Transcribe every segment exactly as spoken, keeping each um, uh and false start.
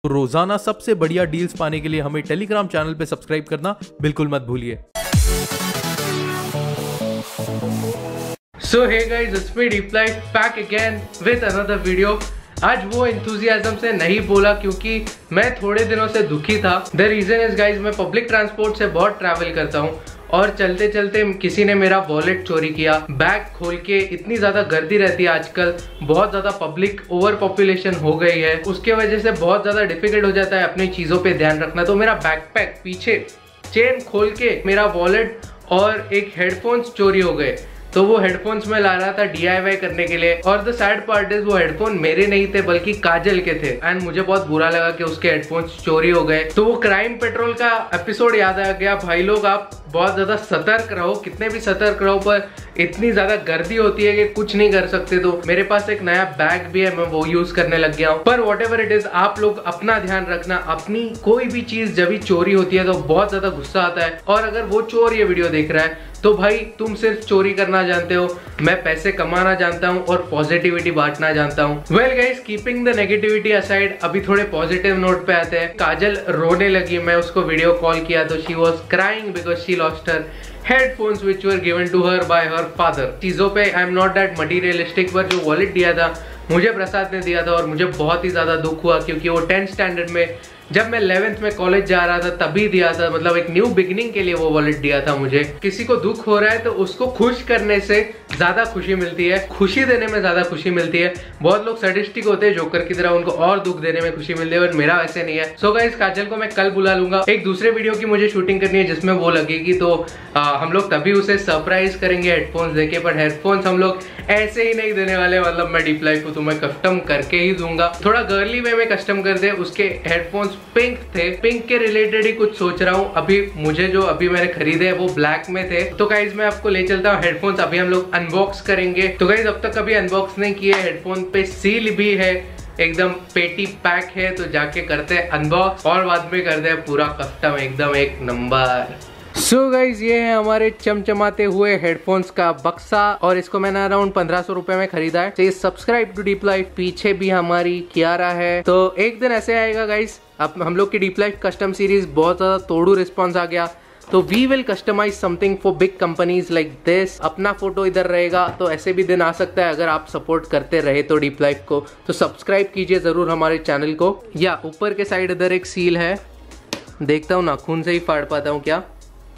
रोजाना सबसे बढ़िया डील्स पाने के लिए हमें टेलीग्राम चैनल पे सब्सक्राइब करना बिल्कुल मत भूलिए। So hey guys, it's me DeepLife back again with another video। आज वो enthusiasm से नहीं बोला क्योंकि मैं थोड़े दिनों से दुखी था। The reason is guys, मैं पब्लिक ट्रांसपोर्ट से बहुत ट्रैवल करता हूँ और चलते चलते किसी ने मेरा वॉलेट चोरी किया। बैग खोल के, इतनी ज्यादा गर्दी रहती है आजकल, बहुत ज्यादा पब्लिक ओवर पॉपुलेशन हो गई है, उसके वजह से बहुत ज्यादा डिफिकल्ट हो जाता है अपनी चीजों पे ध्यान रखना। तो मेरा बैकपैक पीछे चेन खोल के मेरा वॉलेट और एक हेडफोन्स चोरी हो गए। तो वो हेडफोन्स में ला रहा था डी आई वाई करने के लिए और द सैड पार्ट इज वो हेडफोन मेरे नहीं थे बल्कि काजल के थे एंड मुझे बहुत बुरा लगा कि उसके हेडफोन्स चोरी हो गए। तो वो क्राइम पेट्रोल का एपिसोड याद आ गया। भाई लोग, आप बहुत ज्यादा सतर्क रहो, कितने भी सतर्क रहो, पर इतनी ज्यादा गर्दी होती है कि कुछ नहीं कर सकते। तो मेरे पास एक नया बैग भी है, मैं वो यूज करने लग गया हूँ। पर वॉट एवर इट इज, आप लोग अपना ध्यान रखना। अपनी कोई भी चीज जब भी चोरी होती है तो बहुत ज्यादा गुस्सा आता है, और अगर वो चोर ये वीडियो देख रहा है तो भाई तुम सिर्फ चोरी करना जानते हो, मैं पैसे कमाना जानता हूँ और पॉजिटिविटी बांटना जानता हूँ। Well guys, keeping the negativity aside, अभी थोड़े पॉजिटिव नोट पे आते हैं। काजल रोने लगी, मैं उसको वीडियो कॉल किया तो she was crying because she lost her headphones which were given to her by her father. चीजों पे I am not that materialistic, पर जो वॉलेट दिया था मुझे प्रसाद ने दिया था और मुझे बहुत ही ज्यादा दुख हुआ क्योंकि वो टेंथ स्टैंडर्ड में, जब मैं इलेवेंथ में कॉलेज जा रहा था तभी दिया था। मतलब एक न्यू बिगिनिंग के लिए वो वॉलेट दिया था मुझे। किसी को दुख हो रहा है तो उसको खुश करने से ज्यादा खुशी मिलती है, खुशी देने में ज्यादा खुशी मिलती है। बहुत लोग सैडिस्टिक होते हैं जोकर की तरह, उनको और दुख देने में खुशी मिलती है, बट मेरा वैसे नहीं है। सो गाइस, काजल को मैं कल बुला लूंगा। एक दूसरे वीडियो की मुझे शूटिंग करनी है जिसमें वो लगेगी, तो आ, हम लोग तभी उसे सरप्राइज करेंगे हेडफोन्स देके। पर हेडफोन्स हम लोग ऐसे ही नहीं देने वाले, मतलब मैं DeepLife को तुम्हें कस्टम करके ही दूंगा। थोड़ा गर्ली वे में कस्टम कर दे। उसके हेडफोन्स पिंक थे, पिंक के रिलेटेड ही कुछ सोच रहा हूँ। अभी मुझे जो अभी मैंने खरीदे वो ब्लैक में थे। तो गाइज मैं आपको ले चलता हूँ हेडफोन्स, अभी हम लोग अनबॉक्स करेंगे। तो गाइज अब तक कभी अनबॉक्स नहीं किए। हेडफोन पे सील भी है, एकदम पेटी पैक है, तो जाके करते हैं अनबॉक्स और बाद में करते हैं पूरा कस्टम एकदम एक नंबर। सो so गाइज, ये है हमारे चमचमाते हुए हेडफोन्स का बक्सा और इसको मैंने अराउंड पंद्रह सौ रुपए में खरीदा है। तो सब्सक्राइब टू DeepLife, पीछे भी हमारी कियारा है। तो एक दिन ऐसे आएगा गाइज, अब हम लोग की DeepLife कस्टम सीरीज बहुत ज्यादा तोड़ू रिस्पॉन्स आ गया, तो we will customise something for big companies like this. अपना फोटो इधर रहेगा, तो ऐसे भी दिन आ सकता है अगर आप सपोर्ट करते रहे तो DeepLife को। तो सब्सक्राइब कीजिए जरूर हमारे चैनल को। या ऊपर के साइड इधर एक सील है, देखता हूँ नाखून से ही फाड़ पाता हूँ क्या।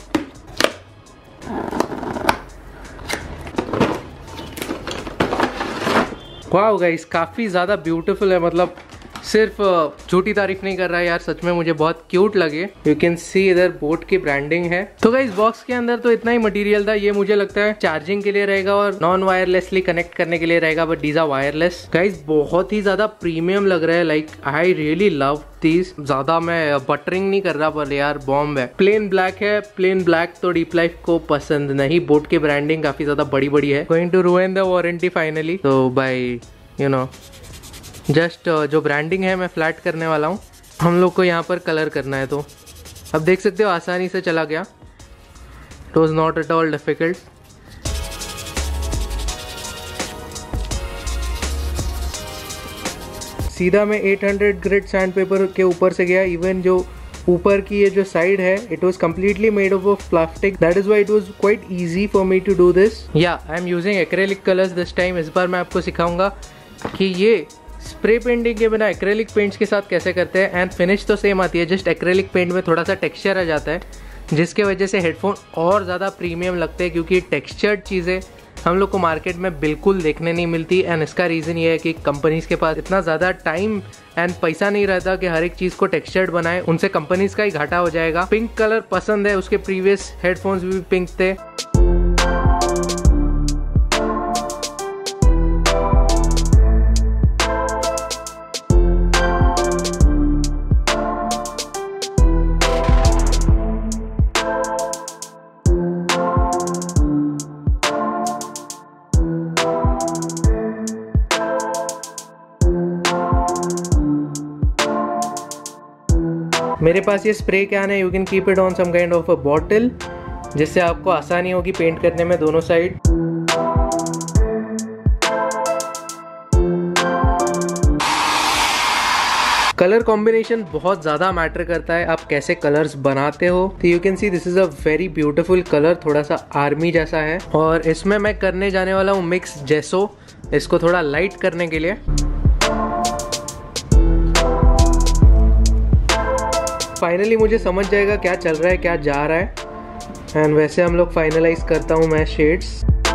वाओ गाइस, काफी ज्यादा ब्यूटीफुल है, मतलब सिर्फ झूठी तारीफ नहीं कर रहा है यार, सच में मुझे बहुत क्यूट लगे। यू कैन सी इधर बोट की ब्रांडिंग है। तो गाइस बॉक्स के अंदर तो इतना ही मटेरियल था। ये मुझे लगता है चार्जिंग के लिए रहेगा और नॉन वायरलेसली कनेक्ट करने के लिए रहेगा, but these are wireless. Guys बहुत ही ज्यादा प्रीमियम लग रहा है, like I really love these. ज्यादा मैं बटरिंग नहीं कर रहा, पर यार बॉम्ब है। प्लेन ब्लैक है, प्लेन ब्लैक तो DeepLife को पसंद नहीं। बोट की ब्रांडिंग काफी ज्यादा बड़ी बड़ी है। Going to ruin the warranty finally. तो बाय यू नो जस्ट जो ब्रांडिंग है मैं फ्लैट करने वाला हूँ। हम लोग को यहाँ पर कलर करना है, तो अब देख सकते हो आसानी से चला गया। It was not at all difficult. सीधा मैं आठ सौ ग्रिड सैंड पेपर के ऊपर से गया। इवन जो ऊपर की ये जो साइड है, it was completely made of plastic, that is why it was quite easy for me to do this. Yeah I am using acrylic colours this time. इस बार मैं आपको सिखाऊंगा कि ये स्प्रे पेंटिंग के बिना एक्रेलिक पेंट्स के साथ कैसे करते हैं। एंड फिनिश तो सेम आती है, जस्ट एक्रेलिक पेंट में थोड़ा सा टेक्सचर आ जाता है, जिसके वजह से हेडफोन और ज़्यादा प्रीमियम लगते हैं, क्योंकि टेक्सचर्ड चीज़ें हम लोग को मार्केट में बिल्कुल देखने नहीं मिलती। एंड इसका रीज़न ये है कि कंपनीज के पास इतना ज़्यादा टाइम एंड पैसा नहीं रहता कि हर एक चीज़ को टेक्सचर्ड बनाए, उनसे कंपनीज का ही घाटा हो जाएगा। पिंक कलर पसंद है, उसके प्रीवियस हेडफोन्स भी पिंक थे। मेरे पास ये स्प्रे कैन है, you can keep it on some kind of a bottle, जिससे आपको आसानी होगी पेंट करने में दोनों साइड। कलर कॉम्बिनेशन बहुत ज़्यादा मैटर करता है, आप कैसे कलर्स बनाते हो। तो you can see this is a very beautiful colour, थोड़ा सा आर्मी जैसा है। और इसमें मैं करने जाने वाला हूँ मिक्स जेसो, इसको थोड़ा लाइट करने के लिए। फाइनली मुझे समझ जाएगा क्या चल रहा है, क्या जा रहा है। एंड वैसे हम लोग फाइनलाइज करता हूँ मैं शेड्स।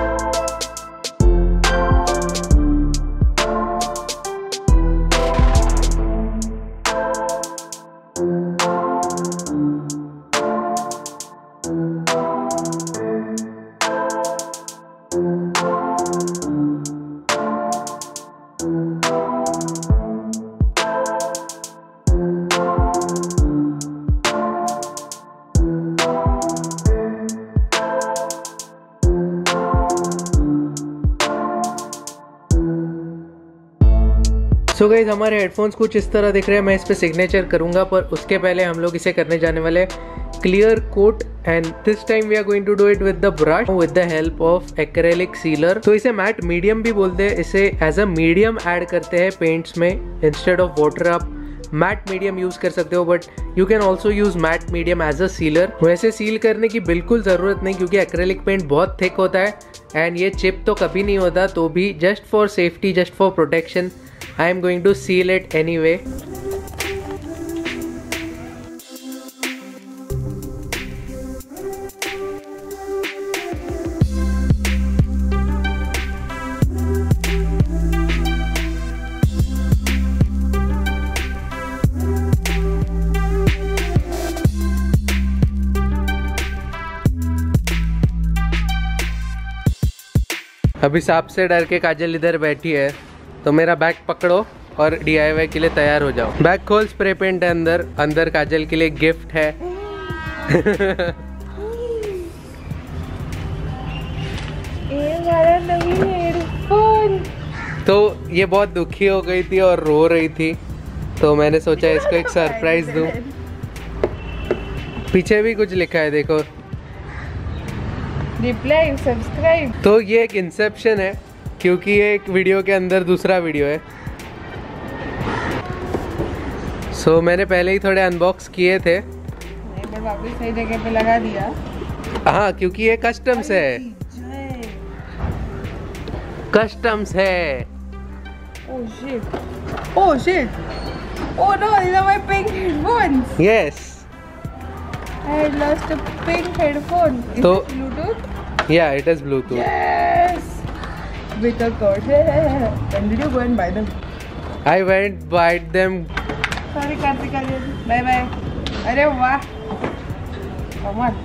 सो गाइज हमारे हेडफोन्स कुछ इस तरह दिख रहे हैं। मैं इस पे सिग्नेचर करूंगा, पर उसके पहले हम लोग इसे करने जाने वाले clear coat. And this time we are going to do it with the brush with the help of acrylic sealer. तो इसे मैट मीडियम भी बोलते हैं, इसे एज अ मीडियम ऐड करते हैं पेंट्स में। इंस्टेड ऑफ वाटर आप मैट मीडियम यूज कर सकते हो, but you can also use matte medium as a sealer. वैसे सील करने की बिल्कुल ज़रूरत नहीं, क्योंकि एक्रेलिक पेंट बहुत थिक होता है एंड ये चिप तो कभी नहीं होता। तो भी just for safety, just for protection, I am going to seal it anyway. अभी सांप से डर के काजल इधर बैठी है, तो मेरा बैग पकड़ो और डी आई वाई के लिए तैयार हो जाओ। बैग खोल, स्प्रे पेंट है अंदर, अंदर काजल के लिए गिफ्ट है। तो ये बहुत दुखी हो गई थी और रो रही थी, तो मैंने सोचा इसको एक सरप्राइज दूं। पीछे भी कुछ लिखा है, देखो, DeepLife सब्सक्राइब। तो ये एक इंसेप्शन है, क्योंकि ये एक वीडियो के अंदर दूसरा वीडियो है। सो so, मैंने पहले ही थोड़े अनबॉक्स किए थे, नहीं पर वापस सही जगह पे लगा दिया। हाँ, क्योंकि ये कस्टम्स है, कस्टम्स है। Oh shit! Oh shit! Oh no! These are my pink headphones. Yes. I had lost a pink headphone. Is तो, it Bluetooth? Yeah, it is Bluetooth. Yes. With a cord. When did you go and buy them? I went buy them. Sorry, Kartika. Bye bye. अरे वाह. Come on.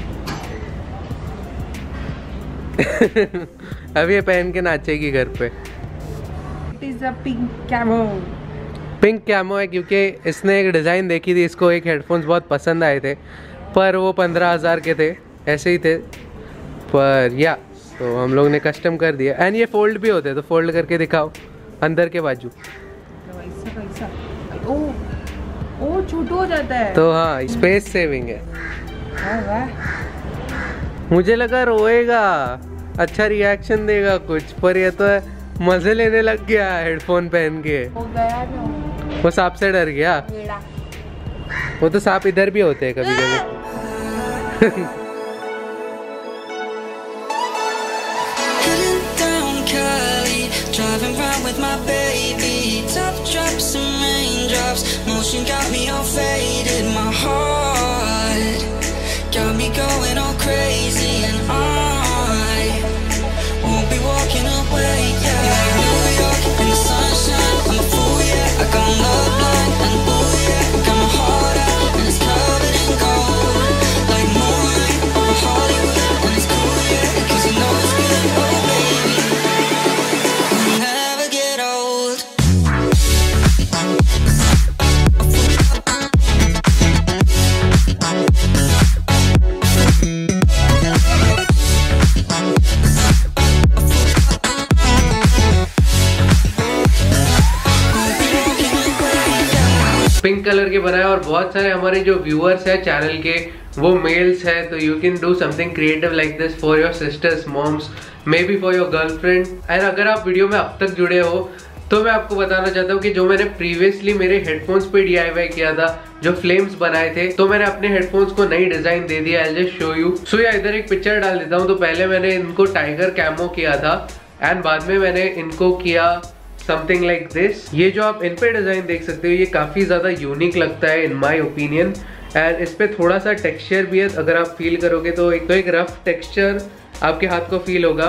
अब ये पहन के नाचेगी घर पे। It is a pink camo. Pink camo है, क्योंकि इसने एक डिज़ाइन देखी थी, इसको एक हेडफोन्स बहुत पसंद आए थे, पर वो पंद्रह हज़ार के थे, ऐसे ही थे। पर या तो हम लोग ने कस्टम कर दिया। एंड ये फोल्ड भी होते हैं, तो फोल्ड करके दिखाओ अंदर के बाजू। ऐसा कैसा? ओ ओ छोटू हो जाता है। तो हाँ, स्पेस सेविंग है। वाह वाह। मुझे लगा रोएगा, अच्छा रिएक्शन देगा कुछ, पर ये तो मजे लेने लग गया हेडफोन पहन के। हो गया ना। वो सांप से डर गया। वो तो सांप इधर भी होते हैं कभी कभी। Driving round with my baby, top drops and raindrops, motion got me all faded, my heart got me going all crazy, and I won't be walking away, yeah. New York in the sunshine, I'm a fool, yeah. I got love blind and ooh, yeah. Got my heart out and it's covered in gold, like moonlight over Hollywood, and it's cool, yeah, cause you know it's good, oh baby. Pink colour के बनाए, और बहुत सारे हमारे जो viewers हैं channel के वो मेल्स हैं, तो you can do something creative like this for your sisters, moms, maybe for your girlfriend. And अगर आप वीडियो में अब तक जुड़े हो तो मैं आपको बताना चाहता हूँ कि जो मैंने प्रीवियसली मेरे हेडफोन्स पे डी आई वाई किया था, जो फ्लेम्स बनाए थे, तो मैंने अपने हेडफोन्स को नई डिजाइन दे दिया। I just show you. So yeah इधर एक पिक्चर डाल देता हूँ। तो पहले मैंने इनको टाइगर कैमो किया था एंड बाद में मैंने इनको किया समथिंग लाइक दिस। ये जो आप इन पे डिजाइन देख सकते हो, ये काफी ज्यादा यूनिक लगता है इन माई ओपिनियन। एंड इस पे थोड़ा सा टेक्सचर भी है, अगर आप फील करोगे तो एक तो एक रफ टेक्सचर आपके हाथ को फील होगा।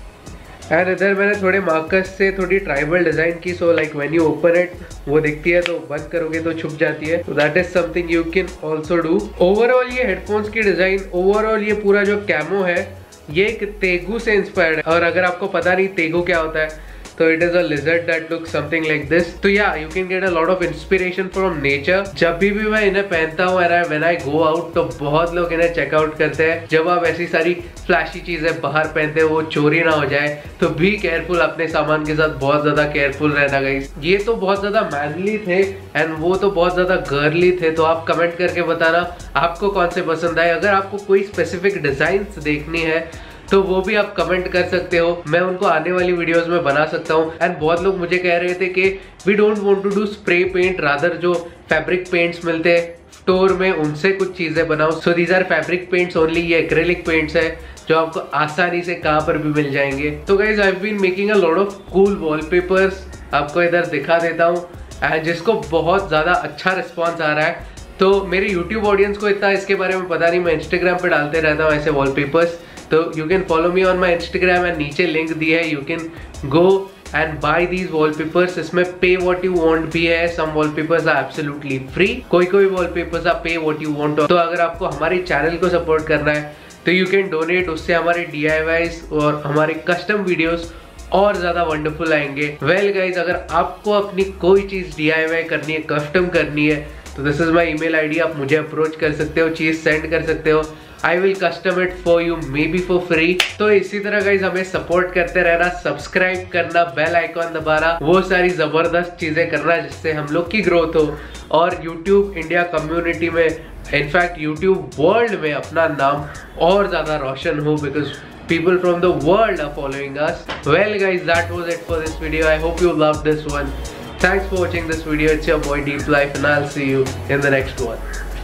एंड इधर मैंने थोड़े मार्कर्स से थोड़ी ट्राइबल डिजाइन की, so like when you open it वो दिखती है, तो बंद करोगे तो छुप जाती है। तो that is something you can also do. Overall ये हेडफोन्स की डिजाइन, ओवरऑल ये पूरा जो कैमो है ये एक तेगू से इंस्पायर्ड है। और अगर आपको पता नहीं तेगू क्या होता है, तो it is a lizard that looks something like this. तो yeah you can get a lot of inspiration from nature. जब भी, भी मैं इन्हें पहनता हूँ and when I go out, तो बहुत लोग इन्हें चेकआउट करते हैं। जब आप ऐसी सारी फ्लैशी चीजें बाहर पहनते हैं, वो चोरी ना हो जाए, तो बी केयरफुल, अपने सामान के साथ बहुत ज्यादा केयरफुल रहना गाइस। ये तो बहुत ज्यादा मैनली थे एंड वो तो बहुत ज्यादा गर्ली थे। तो आप कमेंट करके बताना आपको कौन से पसंद आए। अगर आपको कोई स्पेसिफिक डिजाइन देखनी है तो वो भी आप कमेंट कर सकते हो, मैं उनको आने वाली वीडियोस में बना सकता हूँ। एंड बहुत लोग मुझे कह रहे थे कि we don't want to do spray paint, rather जो फैब्रिक पेंट्स मिलते हैं स्टोर में उनसे कुछ चीजें बनाओ। So these are fabric paints only. ये एक्रेलिक पेंट्स है जो आपको आसानी से कहाँ पर भी मिल जाएंगे। तो guys I have been making a lot of cool wallpapers, आपको इधर दिखा देता हूँ, एंड जिसको बहुत ज्यादा अच्छा रिस्पॉन्स आ रहा है। तो मेरे यूट्यूब ऑडियंस को इतना इसके बारे में पता नहीं, मैं इंस्टाग्राम पे डालते रहता हूँ ऐसे वॉलपेपर्स। तो you can follow me on my Instagram and नीचे लिंक दी है, you can go and buy these wallpapers. इसमें पे व्हाट यू वांट भी है। Some wallpapers are absolutely free, कोई कोई wallpapers are pay what you want. तो अगर आपको हमारे चैनल को सपोर्ट करना है तो यू कैन डोनेट, उससे हमारे डी आई वाईज और हमारे कस्टम वीडियोस और ज्यादा वंडरफुल आएंगे। वेल गाइज, अगर आपको अपनी कोई चीज डी आई वाई करनी है, कस्टम करनी है, तो this is my email I D, आप मुझे अप्रोच कर सकते हो, चीज सेंड कर सकते हो। I will custom it for you, maybe for free. तो इसी तरह गाइज हमें सपोर्ट करते रहना, सब्सक्राइब करना, बेल आइकॉन दबाना, वो सारी जबरदस्त चीजें करना जिससे हम लोग की ग्रोथ हो और यूट्यूब इंडिया कम्युनिटी में, इनफैक्ट यूट्यूब वर्ल्ड में अपना नाम और ज्यादा रोशन हो, because people from the world are following us. Well guys, that was it for this video. I hope you loved this one. Thanks for watching this video. It's your boy DeepLife and I'll see you in the next one.